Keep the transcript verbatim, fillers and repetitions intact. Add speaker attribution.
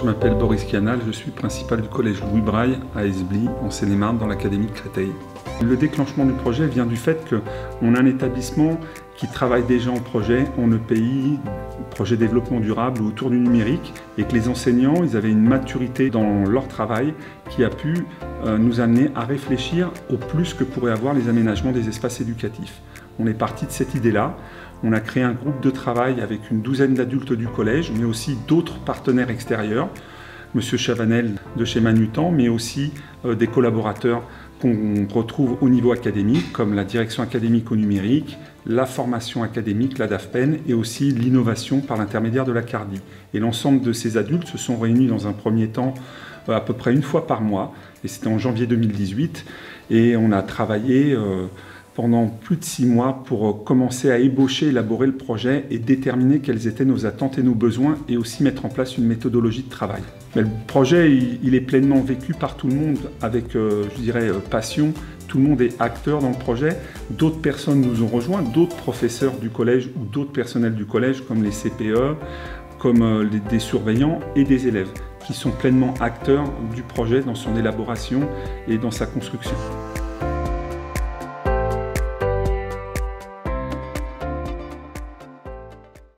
Speaker 1: m'appelle Boris Canal, je suis principal du collège Louis Braille à Esbly, en Seine-et-Marne, dans l'académie de Créteil. Le déclenchement du projet vient du fait qu'on a un établissement qui travaille déjà en projet, en E P I, projet développement durable ou autour du numérique, et que les enseignants ils avaient une maturité dans leur travail qui a pu euh, nous amener à réfléchir au plus que pourraient avoir les aménagements des espaces éducatifs. On est parti de cette idée-là. On a créé un groupe de travail avec une douzaine d'adultes du collège, mais aussi d'autres partenaires extérieurs, Monsieur Chavanel de chez Manutan, mais aussi euh, des collaborateurs qu'on retrouve au niveau académique, comme la direction académique au numérique, la formation académique, la D A F P E N, et aussi l'innovation par l'intermédiaire de la Cardi. Et l'ensemble de ces adultes se sont réunis dans un premier temps euh, à peu près une fois par mois, et c'était en janvier deux mille dix-huit, et on a travaillé euh, pendant plus de six mois pour commencer à ébaucher, élaborer le projet et déterminer quelles étaient nos attentes et nos besoins, et aussi mettre en place une méthodologie de travail. Mais le projet, il, il est pleinement vécu par tout le monde avec, euh, je dirais, passion. Tout le monde est acteur dans le projet. D'autres personnes nous ont rejoints, d'autres professeurs du collège ou d'autres personnels du collège, comme les C P E, comme euh, les, des surveillants et des élèves, qui sont pleinement acteurs du projet dans son élaboration et dans sa construction.